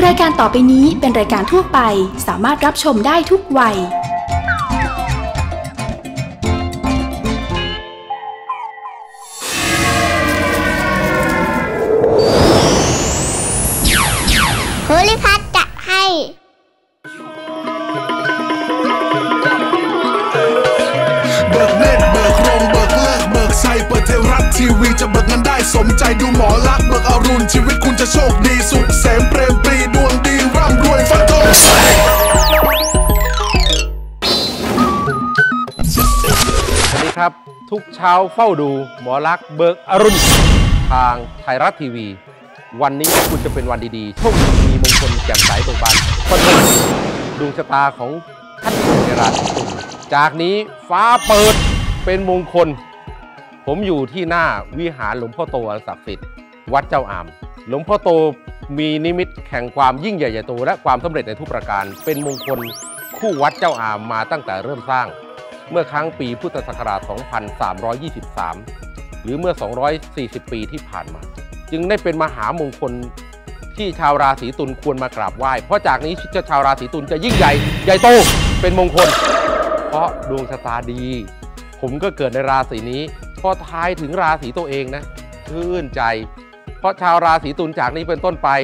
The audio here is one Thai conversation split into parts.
รายการต่อไปนี้เป็นรายการทั่วไปสามารถรับชมได้ทุกวัยภูริพัฒน์จัดให้เบิกเนตรเบิกลมเบิกเลิกเบิกชัยเปิดเทวรัฐทีวีจะเบิกเงินได้สมใจดูหมอลักเบิกอรุณชีวิตคุณจะโชคดีสุขเสมเปรมปรีดวงดีร่ำรวยฟันธงสวัสดีครับทุกเช้าเฝ้าดูหมอลักเบิกอรุณทางไทยรัฐทีวีวันนี้คุณจะเป็นวันดีๆโชคดีมีมงคลแจ่มใสเบิกบานฟันธงดวงชะตาของท่านในราศีตุลจากนี้ฟ้าเปิดเป็นมงคลผมอยู่ที่หน้าวิหารหลวงพ่อโตอันศักดิ์สิทธิ์วัดเจ้าอามหลวงพ่อโตมีนิมิตแห่งความยิ่งใหญ่ใหญ่โตและความสำเร็จในทุกประการเป็นมงคลคู่วัดเจ้าอามมาตั้งแต่เริ่มสร้างเมื่อครั้งปีพุทธศักราช 2323 หรือเมื่อ 240 ปีที่ผ่านมาจึงได้เป็นมหามงคลที่ชาวราศีตุลควรมากราบไหว้เพราะจากนี้ชาวราศีตุลจะยิ่งใหญ่ใหญ่โตเป็นมงคลเพราะดวงชะตาดีผมก็เกิดในราศีนี้พอทายถึงราศีตัวเองนะชื่นใจเพราะชาวราศีตุลจากนี้เป็นต้นไป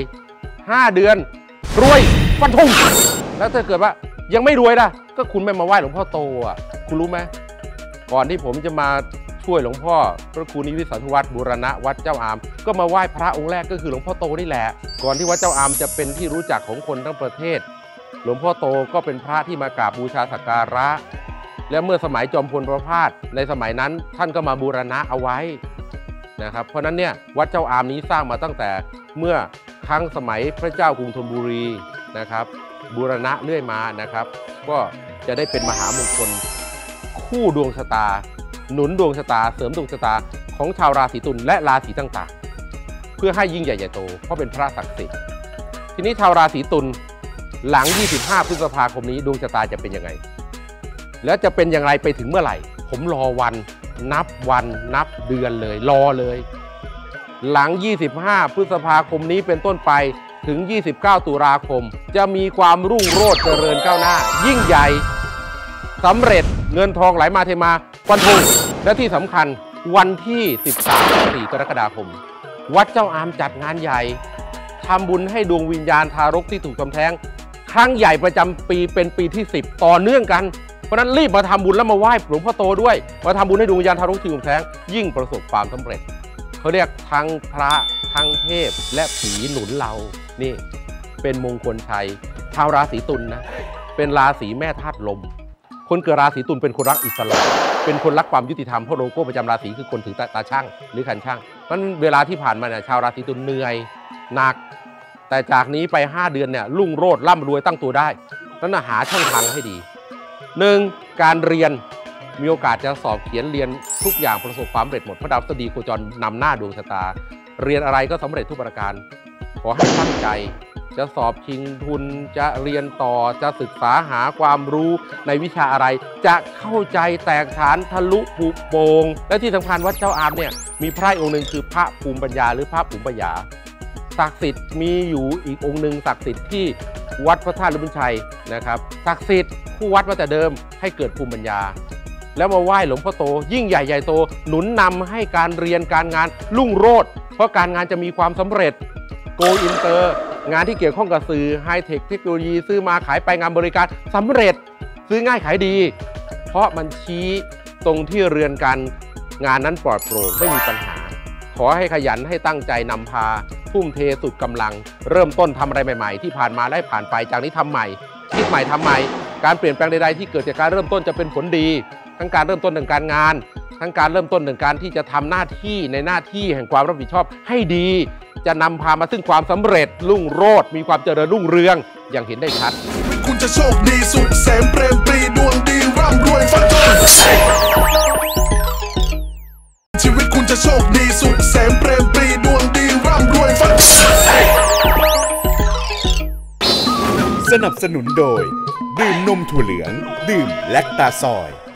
5 เดือนรวยฟันธงแล้วถ้าเกิดว่ายังไม่รวยล่ะก็คุณไม่มาไหว้หลวงพ่อโตอ่ะคุณรู้ไหมก่อนที่ผมจะมาช่วยหลวงพ่อพระครูนิวิสันทวัฒน์บูรณะวัดเจ้าอามก็มาไหว้พระองค์แรกก็คือหลวงพ่อโตนี่แหละก่อนที่วัดเจ้าอามจะเป็นที่รู้จักของคนทั้งประเทศหลวงพ่อโตก็เป็นพระที่มากราบบูชาสักการะและเมื่อสมัยจอมพลประภาสในสมัยนั้นท่านก็มาบูรณะเอาไว้นะครับเพราะนั้นเนี่ยวัดเจ้าอามนี้สร้างมาตั้งแต่เมื่อครั้งสมัยพระเจ้ากรุงธนบุรีนะครับบูรณะเรื่อยมานะครับก็จะได้เป็นมหามงคลคู่ดวงชะตาหนุนดวงชะตาเสริมดวงชะตาของชาวราศีตุลและราศีต่างๆเพื่อให้ยิ่งใหญ่ใหญ่โตเพราะเป็นพระศักดิ์สิทธิ์ทีนี้ชาวราศีตุลหลัง25 พฤษภาคมนี้ดวงชะตาจะเป็นยังไงแล้วจะเป็นอย่างไรไปถึงเมื่อไหร่ผมรอวันนับเดือนเลยรอเลยหลัง25 พฤษภาคมนี้เป็นต้นไปถึง29 ตุลาคมจะมีความรุ่งโรจน์เจริญก้าวหน้ายิ่งใหญ่สำเร็จเงินทองไหลมาเทมาฟันธงและที่สำคัญวันที่13-14 กรกฎาคมวัดเจ้าอามจัดงานใหญ่ทำบุญให้ดวงวิญญาณทารกที่ถูกทำแท้งครั้งใหญ่ประจำปีเป็นปีที่10ต่อเนื่องกันเพราะนั้นรีบมาทำบุญแล้วมาไหว้หลวงพ่อโตด้วยมาทำบุญให้ดวงวิญญาณทารกที่ถูกแท้งยิ่งประสบความสำเร็จเขาเรียกทั้งพระทั้งเทพและผีหนุนเรานี่เป็นมงคลชัยชาวราศีตุลนะเป็นราศีแม่ธาตุลมคนเกิดราศีตุลเป็นคนรักอิสระเป็นคนรักความยุติธรรมเพราะโลโก้ประจำราศีคือคนถือตาช่างหรือคันช่างเพราะเวลาที่ผ่านมาเนี่ยชาวราศีตุลเหนื่อยหนักแต่จากนี้ไป5 เดือนเนี่ยรุ่งโรจน์ร่ำรวยตั้งตัวได้นั้นหาช่องทางให้ดี1การเรียนมีโอกาสจะสอบเขียนเรียนทุกอย่างประสบความสำเร็จหมดพระดาวพฤหัสโคจรนำหน้าดวงชะตาเรียนอะไรก็สำเร็จทุกประการขอให้ตั้งใจจะสอบชิงทุนจะเรียนต่อจะศึกษาหาความรู้ในวิชาอะไรจะเข้าใจแตกฉานทะลุผุโปร่งและที่สำคัญวัดเจ้าอามเนี่ยมีพระองค์หนึ่งคือพระภูมิปัญญาหรือพระภูมิปัญญาศักดิ์สิทธิ์มีอยู่อีกองค์หนึ่งศักดิ์สิทธิ์ที่วัดพระธาตุบุญชัยนะครับศักดิ์สิทธิ์ผู้วัดมาแต่เดิมให้เกิดภูมิปัญญาแล้วมาไหว้หลวงพ่อโตยิ่งใหญ่ใหญ่โตหนุนนำให้การเรียนการงานรุ่งโรจน์เพราะการงานจะมีความสำเร็จโกอินเตอร์งานที่เกี่ยวข้องกับสื่อไฮเทคเทคโนโลยีซื้อมาขายไปงานบริการสำเร็จซื้อง่ายขายดีเพราะมันชี้ตรงที่เรือนการงานนั้นปลอดโปร่งไม่มีปัญหาขอให้ขยันให้ตั้งใจนำพาทุ่มเทสุดกำลังเริ่มต้นทำอะไรใหม่ๆที่ผ่านมาได้ผ่านไปจากนี้ทำใหม่คิดใหม่ทำใหม่การเปลี่ยนแปลงใดๆที่เกิดจากการเริ่มต้นจะเป็นผลดีทั้งการเริ่มต้นในการงานทั้งการเริ่มต้นในการที่จะทำหน้าที่ในหน้าที่แห่งความรับผิดชอบให้ดีจะนำพามาซึ่งความสำเร็จรุ่งโรจน์มีความเจริญรุ่งเรืองอย่างเห็นได้ชัดคุณจะโชคดีสุขเสมเปรมปรีดวงดีร่ำรวยฟันธงชีวิตคุณจะโชคดีสุขเสมเปรมปรีดวงดีร่ำรวยฟันธงสนับสนุนโดยดื่มนมถั่วเหลืองดื่มแลคตาซอย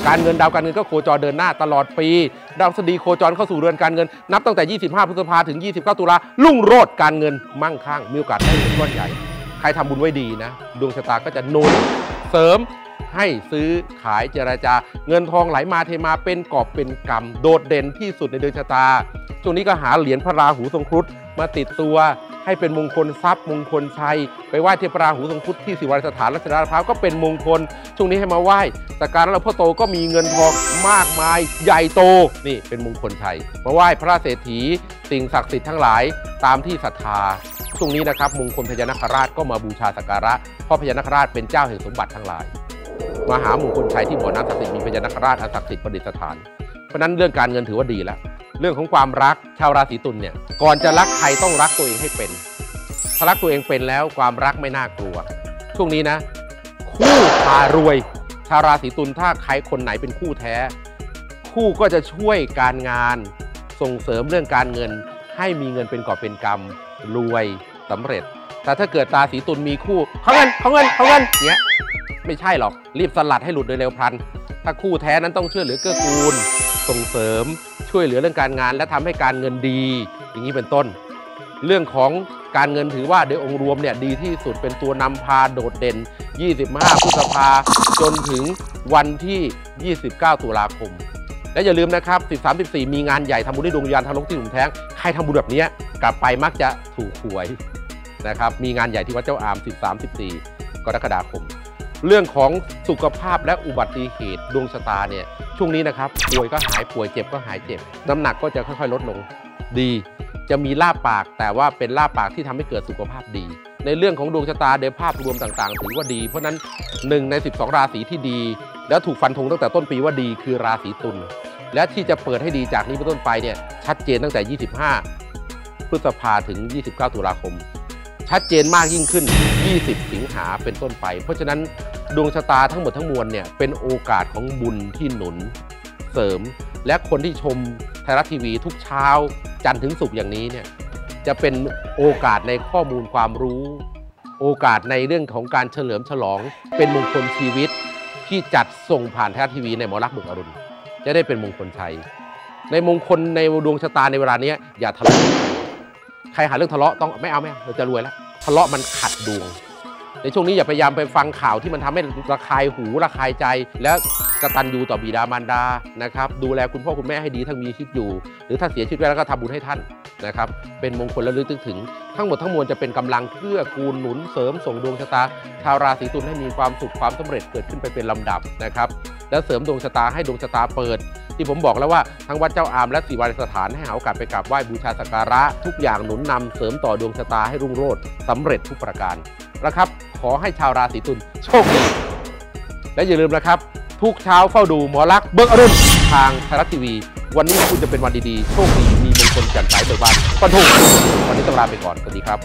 การเงินดาวการเงินก็โคจรเดินหน้าตลอดปีดาวพฤหัสบดีโคจรเข้าสู่เรือนการเงินนับตั้งแต่25พฤษภาถึง29ตุลารุ่งโรจน์การเงินมั่งคั่งมีโอกาสได้เงินก้อนใหญ่ใครทำบุญไว้ดีนะดวงชะตาก็จะหนุนเสริมให้ซื้อขายเจรจาเงินทองไหลมาเทมาเป็นกอบเป็นกำโดดเด่นที่สุดในดวงชะตาช่วงนี้ก็หาเหรียญพระราหูทรงครุฑมาติดตัวให้เป็นมงคลทรัพย์มงคลชัยไปไหว้เทพราหูทรงครุฑที่ศิวาสถานรัชดาลาดพร้าวก็เป็นมงคลช่วงนี้ให้มาไหว้สักการะหลวงพ่อโตก็มีเงินทองมากมายใหญ่โตนี่เป็นมงคลชัยมาไหว้พระเศรษฐีสิ่งศักดิ์สิทธิ์ทั้งหลายตามที่ศรัทธาช่วงนี้นะครับมงคลพญานาคราชก็มาบูชาสักการะเพราะพญานาคราชเป็นเจ้าแห่งสมบัติทั้งหลายมหามงคลชัยที่บ่อน้ำศักดิ์สิทธิ์มีพญานาคราชอันศักดิ์สิทธิ์ประดิษฐานเพราะนั้นเรื่องการเงินถือว่าดีแล้วเรื่องของความรักชาวราศีตุลเนี่ยก่อนจะรักใครต้องรักตัวเองให้เป็นถ้ารักตัวเองเป็นแล้วความรักไม่น่ากลัวช่วงนี้นะคู่พารวยชาวราศีตุลถ้าใครคนไหนเป็นคู่แท้คู่ก็จะช่วยการงานส่งเสริมเรื่องการเงินให้มีเงินเป็นกอบเป็นกำรวยสำเร็จแต่ถ้าเกิดราศีตุลมีคู่เขาเงินเนี้ยไม่ใช่หรอกรีบสลัดให้หลุดโดยเร็วพลันถ้าคู่แท้นั้นต้องช่วยเหลือเกื้อกูลส่งเสริมช่วยเหลือเรื่องการงานและทำให้การเงินดีอย่างนี้เป็นต้นเรื่องของการเงินถือว่าโดยองค์รวมเนี่ยดีที่สุดเป็นตัวนำพาโดดเด่น25พฤษภาจนถึงวันที่29ตุลาคมและอย่าลืมนะครับ13-14มีงานใหญ่ทำบุญด้วยดวงวิญญาณทารกที่หนุ่มแท้งใครทำบุญแบบนี้กลับไปมักจะถูกหวยนะครับมีงานใหญ่ที่วัดเจ้าอาม13-14กรกฎาคมเรื่องของสุขภาพและอุบัติเหตุดวงชะตาเนี่ยช่วงนี้นะครับป่วยก็หายป่วยเจ็บก็หายเจ็บน้ำหนักก็จะค่อยๆลดลงดีจะมีลาบปากแต่ว่าเป็นลาบปากที่ทำให้เกิดสุขภาพดีในเรื่องของดวงชะตาโดยภาพรวมต่างๆถือว่าดีเพราะนั้น1ใน12ราศีที่ดีแล้วถูกฟันธงตั้งแต่ต้นปีว่าดีคือราศีตุลและที่จะเปิดให้ดีจากนี้เป็นต้นไปเนี่ยชัดเจนตั้งแต่25พฤษภาถึง29ตุลาคมชัดเจนมากยิ่งขึ้น20สิงหาเป็นต้นไปเพราะฉะนั้นดวงชะตาทั้งหมดทั้งมวลเนี่ยเป็นโอกาสของบุญที่หนุนเสริมและคนที่ชมไทยรัฐทีวีทุกเช้าจันทร์ถึงศุกร์อย่างนี้เนี่ยจะเป็นโอกาสในข้อมูลความรู้โอกาสในเรื่องของการเฉลิมฉลองเป็นมงคลชีวิตที่จัดส่งผ่านไทยรัฐทีวีในหมอลักษณ์เบิกอรุณจะได้เป็นมงคลชัยในมงคลในดวงชะตาในเวลานี้อย่าทะเลาะใครหาเรื่องทะเลาะต้องไม่เอาเราจะรวยแล้วทะเลาะมันขัดดวงในช่วงนี้อย่าพยายามไปฟังข่าวที่มันทำให้ระคายหูระคายใจและกตัญญูต่อบิดามารดานะครับดูแลคุณพ่อคุณแม่ให้ดีถ้ามีชีวิตอยู่หรือถ้าเสียชีวิตไปแล้วก็ทำบุญให้ท่านนะครับเป็นมงคลและลึกถึงทั้งหมดทั้งมวลจะเป็นกำลังเพื่อกูลหนุนเสริมส่งดวงชะตาชาวราศีตุลให้มีความสุขความสำเร็จเกิดขึ้นไปเป็นลำดับนะครับและเสริมดวงชะตาให้ดวงชะตาเปิดที่ผมบอกแล้วว่าทั้งวัดเจ้าอามและศิวาสถานให้หาโอกาสไปกราบไหว้บูชาสักการะทุกอย่างหนุนนำเสริมต่อดวงชะตาให้รุ่งโรจน์สำเร็จทุกประการนะครับขอให้ชาวราศีตุลโชคดีและอย่าลืมนะครับทุกเช้าเฝ้าดูหมอลักษณ์เบิกอรุณทางไทยรัฐทีวีวันนี้คุณจะเป็นวันดีๆโชคดีมีมงคลแจ่มใสเบิกบานฟันธงวันนี้ต้องลาไปก่อนสวัสดีครับ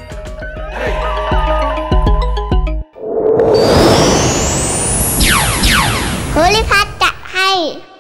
โพลิพัทจะให้